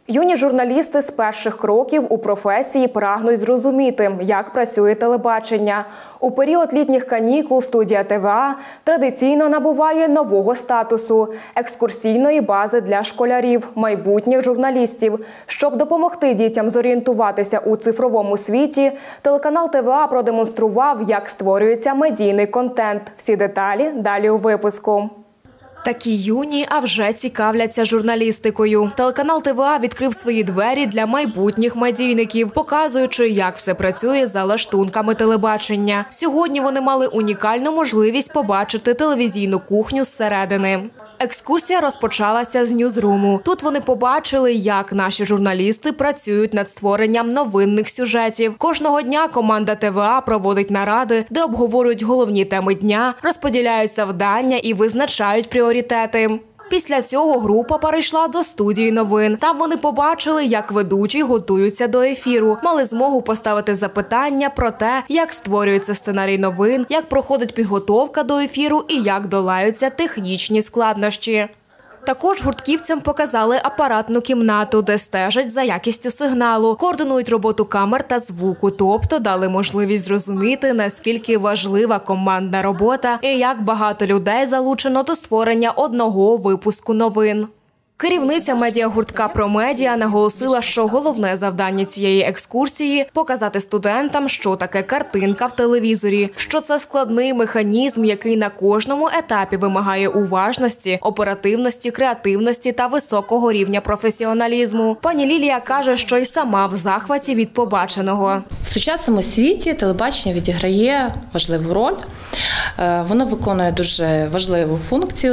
Юні журналісти з перших кроків у професії прагнуть зрозуміти, як працює телебачення. У період літніх канікул студія ТВА традиційно набуває нового статусу – екскурсійної бази для школярів, майбутніх журналістів. Щоб допомогти дітям зорієнтуватися у цифровому світі, телеканал ТВА продемонстрував, як створюється медійний контент. Всі деталі далі у випуску. Такі юні, а вже цікавляться журналістикою. Телеканал ТВА відкрив свої двері для майбутніх медійників, показуючи, як все працює за лаштунками телебачення. Сьогодні вони мали унікальну можливість побачити телевізійну кухню зсередини. Екскурсія розпочалася з ньюзруму. Тут вони побачили, як наші журналісти працюють над створенням новинних сюжетів. Кожного дня команда ТВА проводить наради, де обговорюють головні теми дня, розподіляють завдання і визначають пріоритети. Після цього група перейшла до студії новин. Там вони побачили, як ведучі готуються до ефіру. Мали змогу поставити запитання про те, як створюється сценарій новин, як проходить підготовка до ефіру і як долаються технічні складнощі. Також гуртківцям показали апаратну кімнату, де стежать за якістю сигналу, координують роботу камер та звуку, тобто дали можливість зрозуміти, наскільки важлива командна робота і як багато людей залучено до створення одного випуску новин. Керівниця медіагуртка «Промедіа» наголосила, що головне завдання цієї екскурсії – показати студентам, що таке картинка в телевізорі, що це складний механізм, який на кожному етапі вимагає уважності, оперативності, креативності та високого рівня професіоналізму. Пані Лілія каже, що й сама в захваті від побаченого. В сучасному світі телебачення відіграє важливу роль. Воно виконує дуже важливу функцію,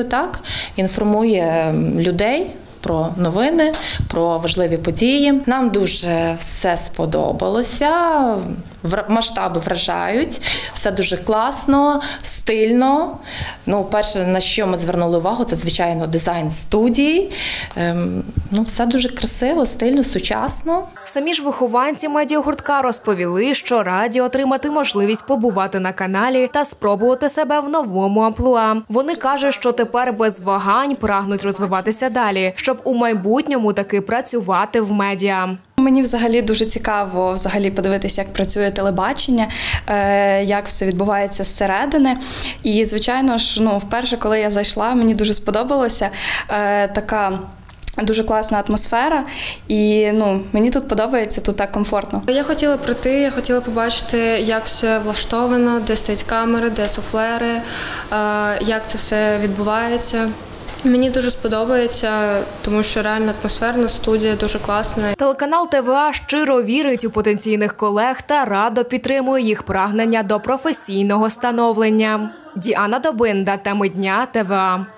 інформує людей про новини, про важливі події. Нам дуже все сподобалося, масштаби вражають, все дуже класно, стильно. Перше, на що ми звернули увагу, це, звичайно, дизайн студії. Все дуже красиво, стильно, сучасно. Самі ж вихованці медіагуртка розповіли, що раді отримати можливість побувати на каналі та спробувати себе в новому амплуа. Вони кажуть, що тепер без вагань прагнуть розвиватися далі, щоб у майбутньому таки працювати в медіа. Мені взагалі дуже цікаво подивитися, як працює телебачення, як все відбувається зсередини. І, звичайно ж, вперше, коли я зайшла, мені дуже сподобалося така дуже класна атмосфера, і мені тут подобається, тут так комфортно. Я хотіла прийти, я хотіла побачити, як все влаштовано, де стоять камери, де суфлери, як це все відбувається. Мені дуже сподобається, тому що реально атмосферна студія, дуже класна. Телеканал ТВА щиро вірить у потенційних колег та радо підтримує їх прагнення до професійного становлення. Діана Добинда, теми дня, ТВА.